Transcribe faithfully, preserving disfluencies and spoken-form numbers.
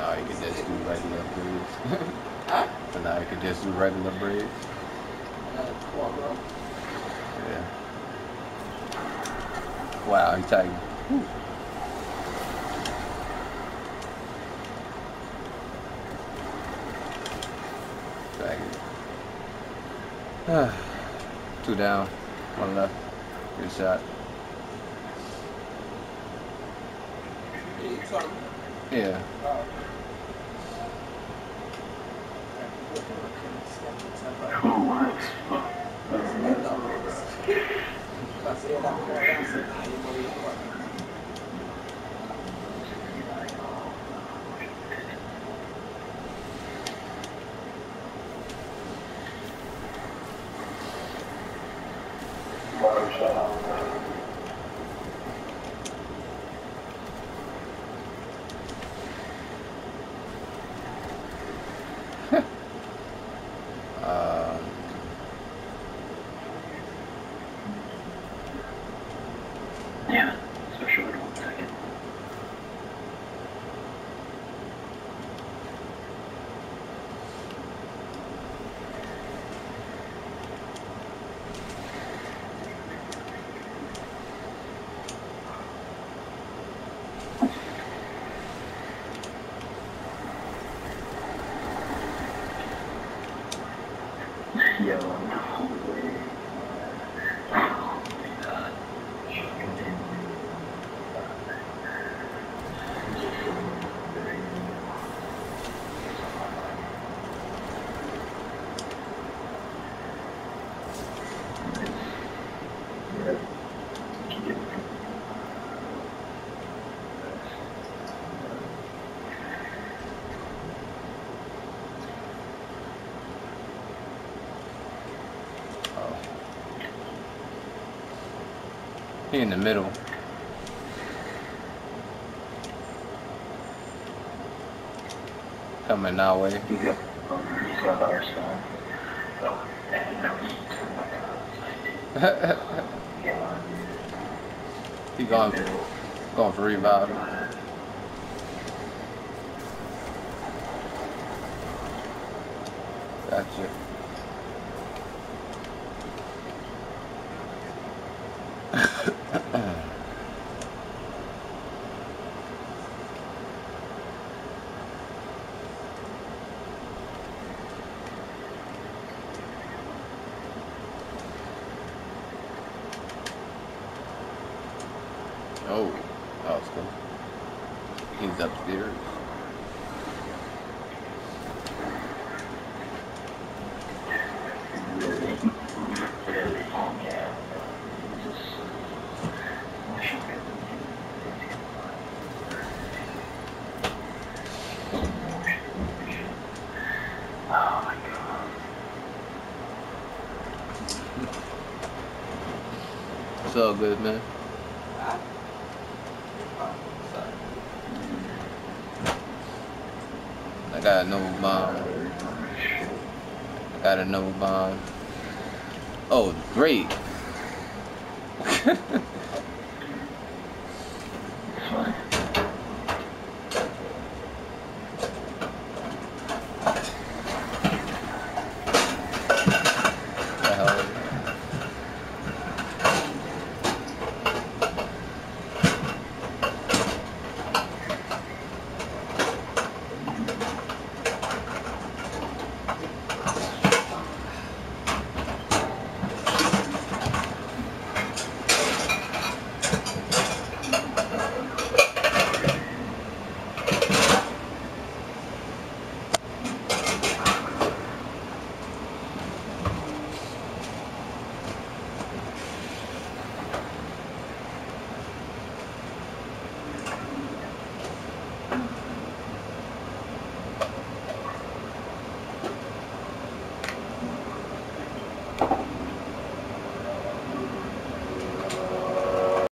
now you can just do regular braids. Huh? So now you can just do regular braids. Another cornrow. Yeah. Wow, he's tight. Two down, one left. Good shot. Yeah. uh, yeah, so short one second. Yo, no way. Oh my god. he in the middle. Coming our way. You got, you got our side. Oh, and that was he going, going for revive. Gotcha. Oh, that was cool. He's upstairs. Oh my god. It's all good, man. I got a no bomb. I got a no bomb. Oh, great.